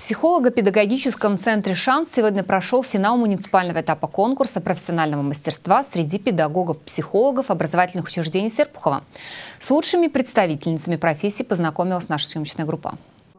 В психолого-педагогическом центре «Шанс» сегодня прошел финал муниципального этапа конкурса профессионального мастерства среди педагогов-психологов образовательных учреждений Серпухова. С лучшими представительницами профессии познакомилась наша съемочная группа.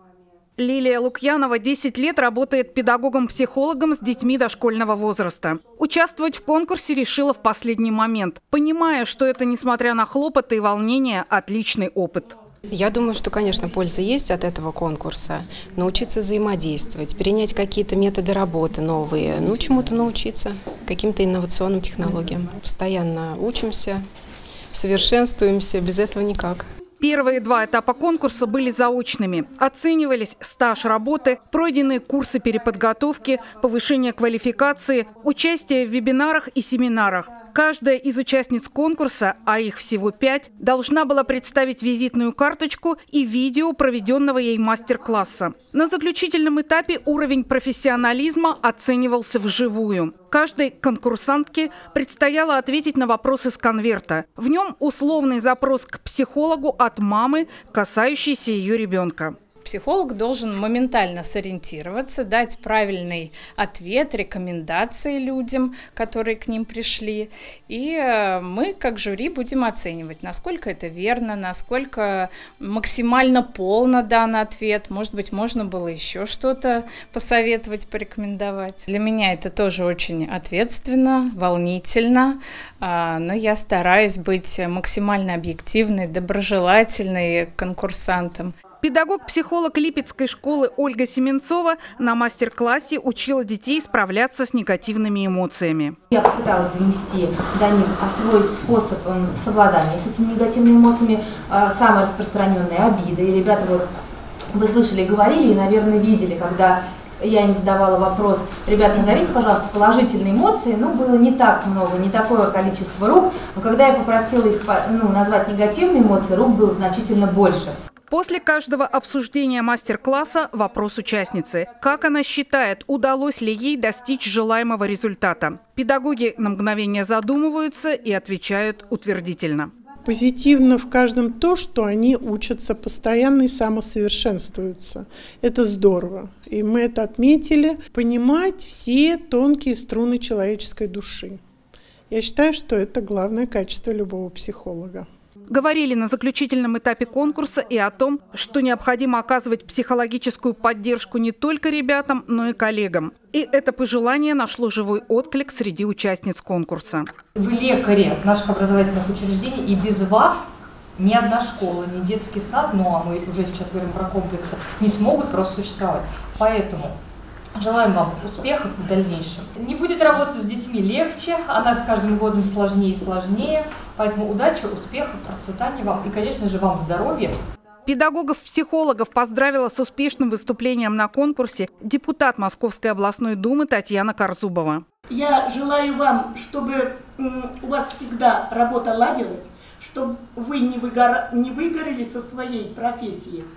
Лилия Лукьянова 10 лет работает педагогом-психологом с детьми дошкольного возраста. Участвовать в конкурсе решила в последний момент, понимая, что это, несмотря на хлопоты и волнения, отличный опыт. Я думаю, что, конечно, польза есть от этого конкурса. Научиться взаимодействовать, перенять какие-то методы работы новые, чему-то научиться, каким-то инновационным технологиям. Постоянно учимся, совершенствуемся, без этого никак. Первые 2 этапа конкурса были заочными. Оценивались стаж работы, пройденные курсы переподготовки, повышение квалификации, участие в вебинарах и семинарах. Каждая из участниц конкурса, а их всего 5, должна была представить визитную карточку и видео проведенного ей мастер-класса. На заключительном этапе уровень профессионализма оценивался вживую. Каждой конкурсантке предстояло ответить на вопрос из конверта. В нем условный запрос к психологу от мамы, касающийся ее ребенка. Психолог должен моментально сориентироваться, дать правильный ответ, рекомендации людям, которые к ним пришли. И мы, как жюри, будем оценивать, насколько это верно, насколько максимально полно дан ответ. Может быть, можно было еще что-то посоветовать, порекомендовать. Для меня это тоже очень ответственно, волнительно, но я стараюсь быть максимально объективной, доброжелательной к конкурсантам. Педагог-психолог Липецкой школы Ольга Семенцова на мастер-классе учила детей справляться с негативными эмоциями. Я попыталась донести до них, освоить способ совладания с этими негативными эмоциями. Самая распространенная обида. И ребята, вы слышали, говорили и, наверное, видели, когда я им задавала вопрос: ребят, назовите, пожалуйста, положительные эмоции. Было не так много, не такое количество рук. Но когда я попросила их назвать негативные эмоции, рук было значительно больше. После каждого обсуждения мастер-класса вопрос участницы. Как она считает, удалось ли ей достичь желаемого результата? Педагоги на мгновение задумываются и отвечают утвердительно. Позитивно в каждом то, что они учатся постоянно и самосовершенствуются. Это здорово. И мы это отметили. Понимать все тонкие струны человеческой души. Я считаю, что это главное качество любого психолога. Говорили на заключительном этапе конкурса и о том, что необходимо оказывать психологическую поддержку не только ребятам, но и коллегам. И это пожелание нашло живой отклик среди участниц конкурса. Вы лекари наших образовательных учреждений, и без вас ни одна школа, ни детский сад, а мы уже сейчас говорим про комплексы, не смогут просто существовать. Поэтому желаем вам успехов в дальнейшем. Не будет работать с детьми легче, она с каждым годом сложнее и сложнее. Поэтому удачи, успехов, процветания вам и, конечно же, вам здоровья. Педагогов-психологов поздравила с успешным выступлением на конкурсе депутат Московской областной думы Татьяна Корзубова. Я желаю вам, чтобы у вас всегда работа ладилась, чтобы вы не выгорели со своей профессии,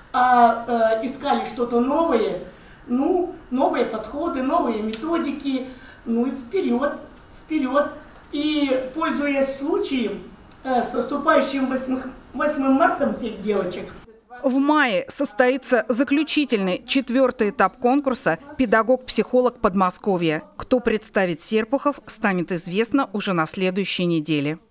а искали что-то новое. Новые подходы, новые методики, и вперед. И, пользуясь случаем, с наступающим 8 марта всех девочек. В мае состоится заключительный 4-й этап конкурса «Педагог-психолог Подмосковья». Кто представит Серпухов, станет известно уже на следующей неделе.